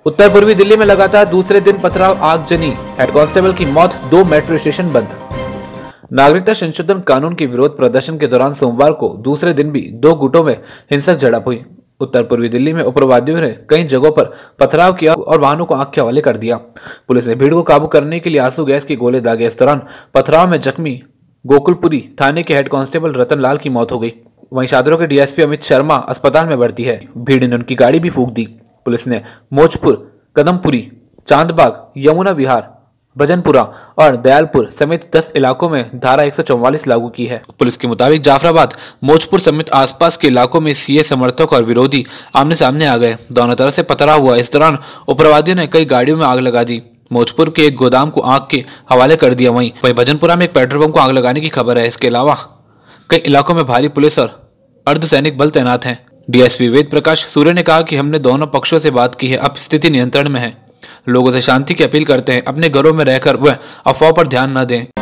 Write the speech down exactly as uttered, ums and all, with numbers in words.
उत्तर पूर्वी दिल्ली में लगातार दूसरे दिन पथराव, आगजनी, हेड कांस्टेबल की मौत, दो मेट्रो स्टेशन बंद। नागरिकता संशोधन कानून के विरोध प्रदर्शन के दौरान सोमवार को दूसरे दिन भी दो गुटों में हिंसक झड़प हुई। उत्तर पूर्वी दिल्ली में उग्रवादियों ने कई जगहों पर पथराव किया और वाहनों को आग के हवाले कर दिया। पुलिस ने भीड़ को काबू करने के लिए आंसू गैस के गोले दागे। इस दौरान पथराव में जख्मी गोकुलपुरी थाने के हेड कांस्टेबल रतन लाल की मौत हो गई। वहीं शादरों के डीएसपी अमित शर्मा अस्पताल में भर्ती है। भीड़ ने उनकी गाड़ी भी फूंक दी। पुलिस ने मोचपुर, कदमपुरी, चांदबाग, यमुना विहार, भजनपुरा और दयालपुर समेत दस इलाकों में धारा एक सौ चौवालीस लागू की है। पुलिस के मुताबिक जाफराबाद, मोचपुर समेत आसपास के इलाकों में सीए समर्थक और विरोधी आमने सामने आ गए। दोनों तरफ से पथराव हुआ। इस दौरान उग्रवादियों ने कई गाड़ियों में आग लगा दी। मोचपुर के एक गोदाम को आग के हवाले कर दिया। वहीं वहीं भजनपुरा में एक पेट्रोल पंप को आग लगाने की खबर है। इसके अलावा कई इलाकों में भारी पुलिस और अर्धसैनिक बल तैनात हैं। डीएसपी वेद प्रकाश सूर्य ने कहा कि हमने दोनों पक्षों से बात की है, अब स्थिति नियंत्रण में है। लोगों से शांति की अपील करते हैं, अपने घरों में रहकर वह अफवाह पर ध्यान न दें।